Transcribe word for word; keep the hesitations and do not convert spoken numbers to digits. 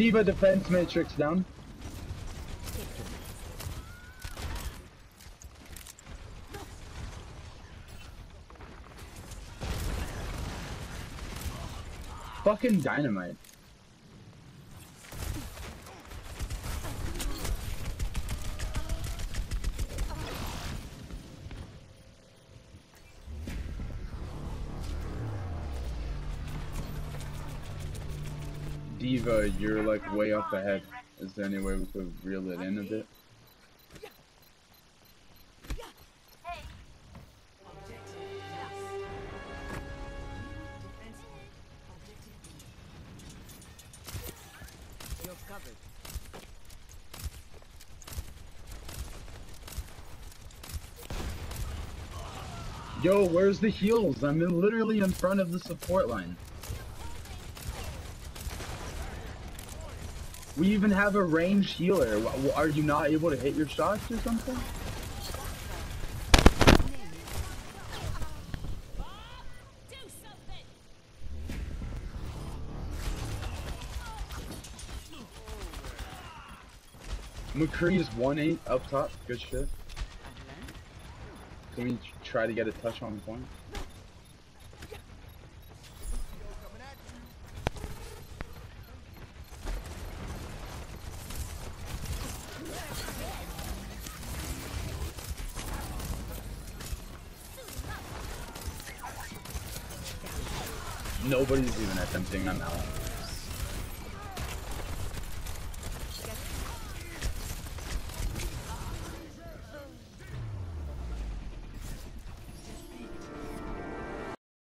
D.Va defense matrix down. Fucking dynamite. D.Va, you're like way up ahead. Is there any way we could reel it in a bit? You're covered. Yo, where's the heals? I'm in, literally in front of the support line. We even have a ranged healer. Are you not able to hit your shots or something? McCree's one eight up top. Good shit. Can we try to get a touch on point? Nobody's even attempting. I'm out.